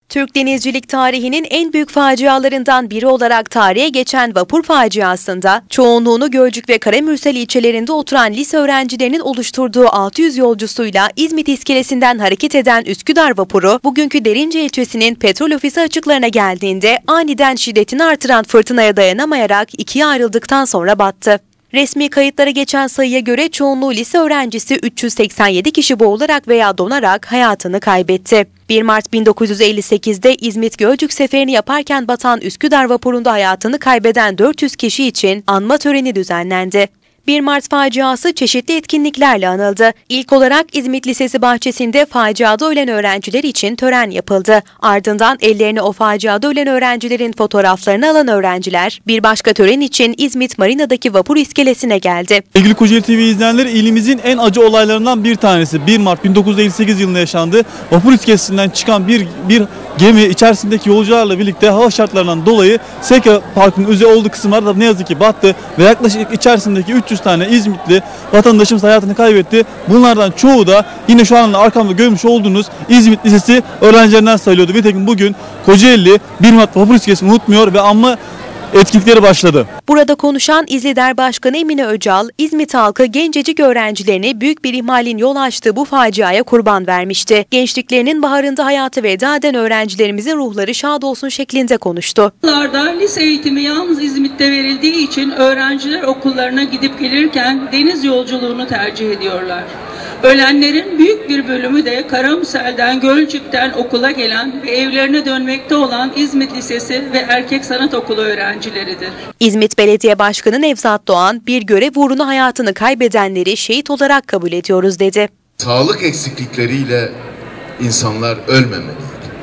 Türk denizcilik tarihinin en büyük facialarından biri olarak tarihe geçen vapur faciasında çoğunluğunu Gölcük ve Karamürsel ilçelerinde oturan lise öğrencilerinin oluşturduğu 600 yolcusuyla İzmit iskelesinden hareket eden Üsküdar vapuru bugünkü Derince ilçesinin petrol ofisi açıklarına geldiğinde aniden şiddetini artıran fırtınaya dayanamayarak ikiye ayrıldıktan sonra battı. Resmi kayıtlara geçen sayıya göre çoğunluğu lise öğrencisi 387 kişi boğularak veya donarak hayatını kaybetti. 1 Mart 1958'de İzmit-Gölcük seferini yaparken batan Üsküdar vapurunda hayatını kaybeden 400 kişi için anma töreni düzenlendi. 1 Mart faciası çeşitli etkinliklerle anıldı. İlk olarak İzmit Lisesi bahçesinde faciada ölen öğrenciler için tören yapıldı. Ardından ellerine o faciada ölen öğrencilerin fotoğraflarını alan öğrenciler bir başka tören için İzmit Marina'daki vapur iskelesine geldi. Sevgili Kocaeli TV izleyenleri, ilimizin en acı olaylarından bir tanesi 1 Mart 1958 yılında yaşandı. Vapur iskelesinden çıkan bir gemi içerisindeki yolcularla birlikte hava şartlarından dolayı Seka Parkı'nın üzeri olduğu kısımlarda ne yazık ki battı ve yaklaşık içerisindeki 300 tane İzmitli vatandaşımız hayatını kaybetti. Bunlardan çoğu da yine şu anda arkamda görmüş olduğunuz İzmit Lisesi öğrencilerinden sayılıyordu. Nitekim bugün Kocaeli 1 Mart vapur iskelesini unutmuyor ve anma etkinlikleri başladı. Burada konuşan İzlider Başkanı Emine Öcal, İzmit halkı gencecik öğrencilerini büyük bir ihmalin yol açtığı bu faciaya kurban vermişti. Gençliklerinin baharında hayata veda eden öğrencilerimizin ruhları şad olsun şeklinde konuştu. Lise eğitimi yalnız İzmit'te verildiği için öğrenciler okullarına gidip gelirken deniz yolculuğunu tercih ediyorlar. Ölenlerin büyük bir bölümü de Karamürsel'den, Gölcük'ten okula gelen ve evlerine dönmekte olan İzmit Lisesi ve Erkek Sanat Okulu öğrencileridir. İzmit Belediye Başkanı Nevzat Doğan, bir görev uğruna hayatını kaybedenleri şehit olarak kabul ediyoruz dedi. Sağlık eksiklikleriyle insanlar ölmemeliydi.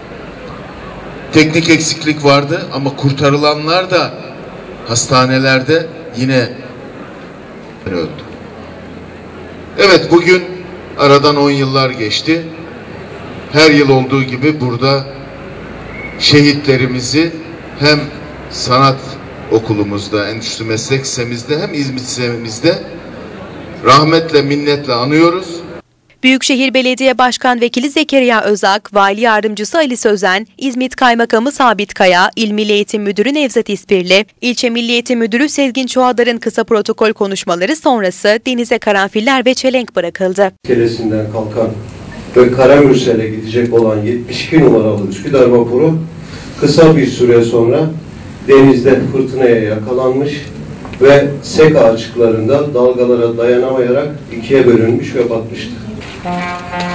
Teknik eksiklik vardı ama kurtarılanlar da hastanelerde yine öldü. Evet, bugün aradan 10 yıllar geçti. Her yıl olduğu gibi burada şehitlerimizi hem sanat okulumuzda, endüstri meslek lisemizde hem İzmit lisemizde rahmetle, minnetle anıyoruz. Büyükşehir Belediye Başkan Vekili Zekeriya Özak, Vali Yardımcısı Ali Sözen, İzmit Kaymakamı Sabit Kaya, İl Milli Eğitim Müdürü Nevzat İspirli, İlçe Milli Eğitim Müdürü Sezgin Çoğadar'ın kısa protokol konuşmaları sonrası denize karanfiller ve çelenk bırakıldı. İskelesinden kalkan ve Karamürsel'e gidecek olan 72 numaralı Üsküdar vapuru kısa bir süre sonra denizde fırtınaya yakalanmış ve Seka açıklarında dalgalara dayanamayarak ikiye bölünmüş ve batmıştır.